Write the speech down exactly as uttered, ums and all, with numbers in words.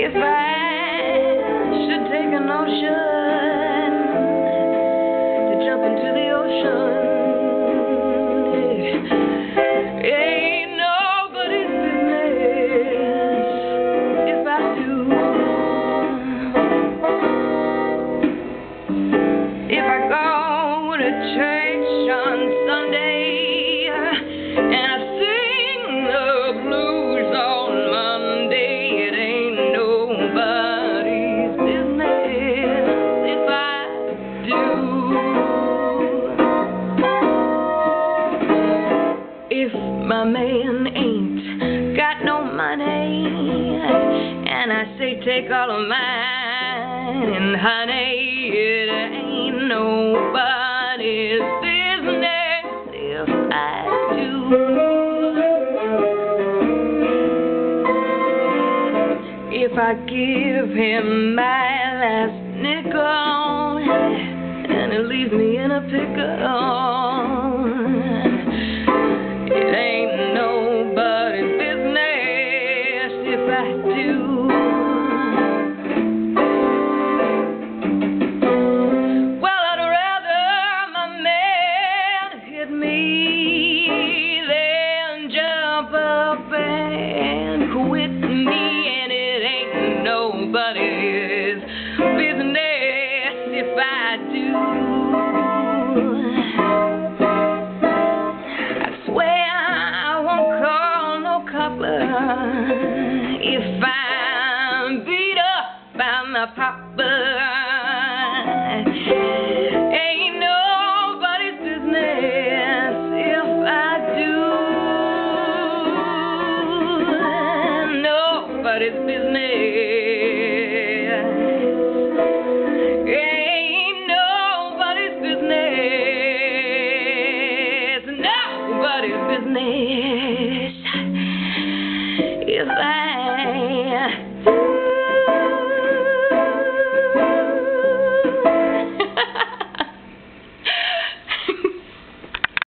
If I should take a notion to jump into the ocean, it ain't nobody's business if I do. If I go to church on Sunday and I sing the blues on Monday, it ain't nobody's business if I do. If my man ain't got no money and I say take all of mine, honey, it ain't nobody's business if I do. If I give him my last nickel and it leaves me in a pickle, it ain't nobody's business if I do. Well, I'd rather my man hit me than jump up and quit me, and it ain't nobody's business if I do. I swear I won't call no coupler if I'm beat up by my pop.